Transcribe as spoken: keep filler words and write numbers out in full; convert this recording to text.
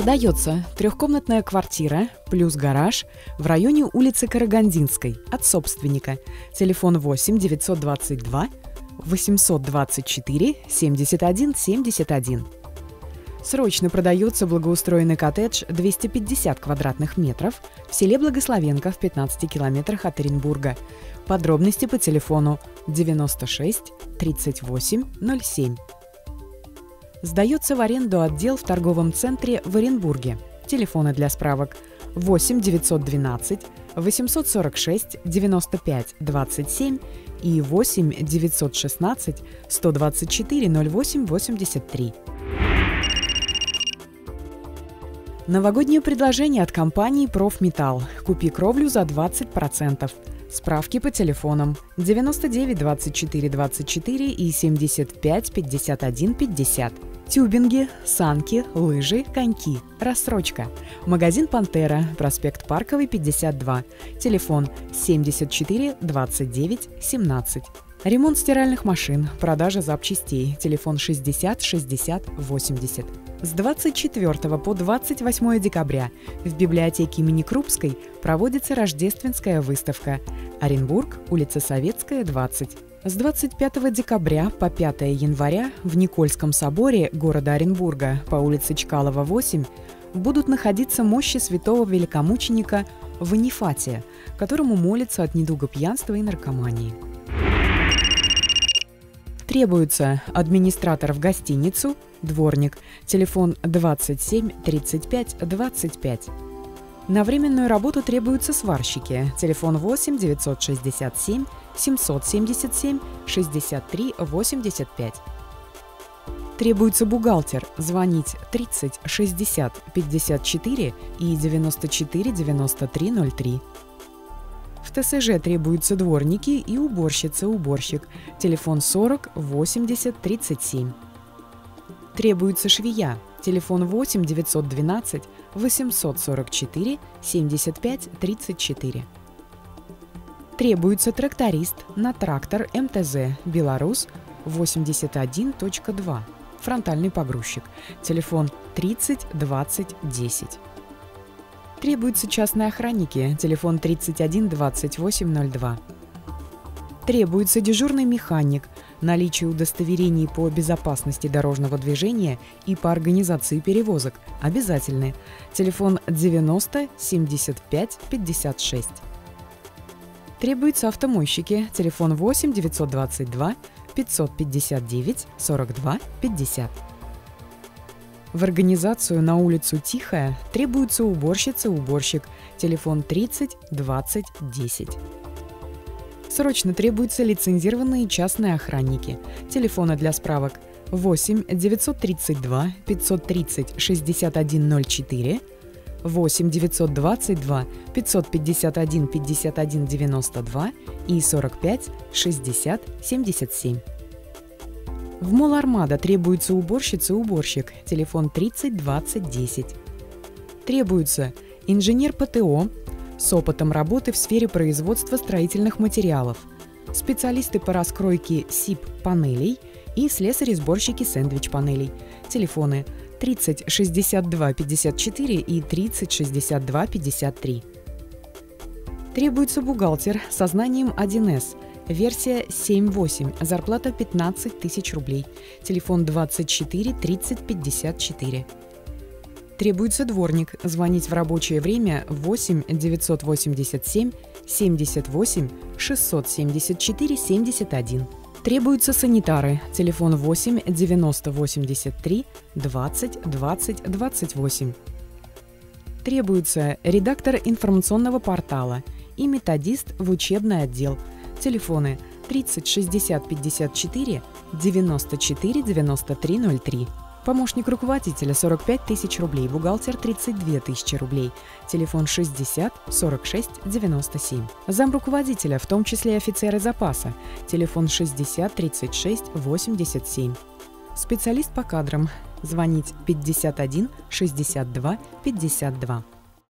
Продается трехкомнатная квартира плюс гараж в районе улицы Карагандинской от собственника. Телефон восемь девятьсот двадцать два восемьсот двадцать четыре семьдесят один семьдесят один. Срочно продается благоустроенный коттедж двести пятьдесят квадратных метров в селе Благословенка в пятнадцати километрах от Оренбурга. Подробности по телефону девяносто шесть тридцать восемь ноль семь. Сдается в аренду отдел в торговом центре в Оренбурге. Телефоны для справок восемь девятьсот двенадцать восемьсот сорок шесть девяносто пять двадцать семь и восемь девятьсот шестнадцать сто двадцать четыре ноль восемь восемьдесят три. Новогоднее предложение от компании «Профметалл». Купи кровлю за двадцать процентов. Справки по телефонам девяносто девять двадцать четыре двадцать четыре и семьдесят пять пятьдесят один пятьдесят. Тюбинги, санки, лыжи, коньки. Рассрочка. Магазин «Пантера», проспект Парковый, пятьдесят два. Телефон семьдесят четыре двадцать девять семнадцать. Ремонт стиральных машин, продажа запчастей. Телефон шестьдесят шестьдесят восемьдесят. С двадцать четвёртого по двадцать восьмое декабря в библиотеке имени Крупской проводится рождественская выставка. Оренбург, улица Советская, двадцать. С двадцать пятого декабря по пятое января в Никольском соборе города Оренбурга по улице Чкалова, восемь будут находиться мощи святого великомученика Ванифатия, которому молятся от недуга пьянства и наркомании. Требуется администратор в гостиницу, дворник, телефон двадцать семь тридцать пять двадцать пять. На временную работу требуются сварщики, телефон восемь девятьсот шестьдесят семь семьсот семьдесят семь шестьдесят три восемьдесят пять. Требуется бухгалтер, звонить тридцать шестьдесят пятьдесят четыре и девяносто четыре девяносто три ноль три. В ТСЖ требуются дворники и уборщица-уборщик, телефон сорок восемьдесят тридцать семь. Требуется швея, телефон восемь девятьсот двенадцать восемьсот сорок четыре семьдесят пять тридцать четыре. Требуется тракторист на трактор эм тэ зэ «Беларусь» восемьдесят один точка два, фронтальный погрузчик, телефон тридцать двадцать десять. Требуются частные охранники, телефон тридцать один двадцать восемь ноль два. Требуется дежурный механик, наличие удостоверений по безопасности дорожного движения и по организации перевозок обязательны. Телефон девяносто семьдесят пять пятьдесят шесть. Требуются автомойщики, телефон восемь девятьсот двадцать два пятьсот пятьдесят девять сорок два пятьдесят. В организацию на улицу Тихая требуется уборщица-уборщик, телефон тридцать двадцать десять. Срочно требуются лицензированные частные охранники. Телефоны для справок восемь девятьсот тридцать два пятьсот тридцать шестьдесят один ноль четыре, восемь девятьсот двадцать два пятьсот пятьдесят один пятьдесят один девяносто два и сорок пять шестьдесят семьдесят семь. В молл «Армада» требуется уборщица-уборщик, телефон тридцать двадцать десять. Требуется инженер пэ тэ о с опытом работы в сфере производства строительных материалов, специалисты по раскройке сип-панелей и слесари-сборщики сэндвич-панелей. Телефоны тридцать шестьдесят два пятьдесят четыре и тридцать шестьдесят два пятьдесят три. Требуется бухгалтер со знанием один эс, версия семь восемь, зарплата пятнадцать тысяч рублей, телефон двадцать четыре тридцать пятьдесят четыре. Требуется дворник, звонить в рабочее время восемь девятьсот восемьдесят семь семьдесят восемь шестьсот семьдесят четыре семьдесят один. Требуются санитары, телефон восемь девяносто восемьдесят три двадцать двадцать двадцать восемь. Требуется редактор информационного портала и методист в учебный отдел. Телефоны тридцать шестьдесят пятьдесят четыре девяносто четыре девяносто три ноль три. Помощник руководителя сорок пять тысяч рублей, бухгалтер тридцать две тысячи рублей, телефон шестьдесят сорок шесть девяносто семь. Зам руководителя, в том числе и офицеры запаса, телефон шестьдесят тридцать шесть восемьдесят семь. Специалист по кадрам, звонить пятьдесят один шестьдесят два пятьдесят два.